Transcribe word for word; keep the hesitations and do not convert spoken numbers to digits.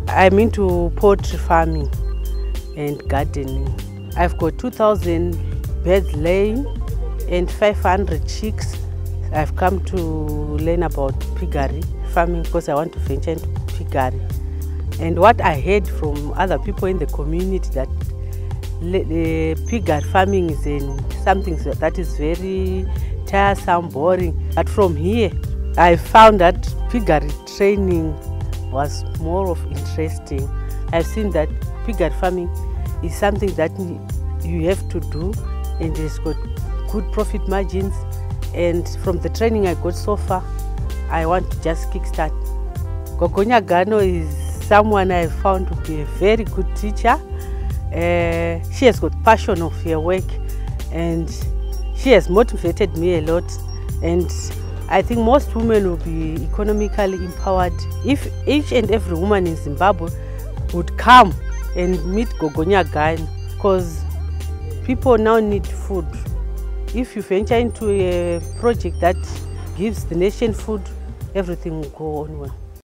I'm into poultry farming and gardening. I've got two thousand birds laying and five hundred chicks. I've come to learn about piggery farming because I want to venture into piggery. And what I heard from other people in the community that the piggery farming is in something that is very tiresome, boring. But from here, I found that piggery training was more of interesting. I've seen that piggery farming is something that you have to do, and it's got good profit margins. And from the training I got so far, I want to just kickstart. Gogo Nyagano is someone I found to be a very good teacher. Uh, she has got passion of her work, and she has motivated me a lot. And I think most women will be economically empowered if each and every woman in Zimbabwe would come and meet Gogo Nyagano, because people now need food. If you venture into a project that gives the nation food, everything will go on well.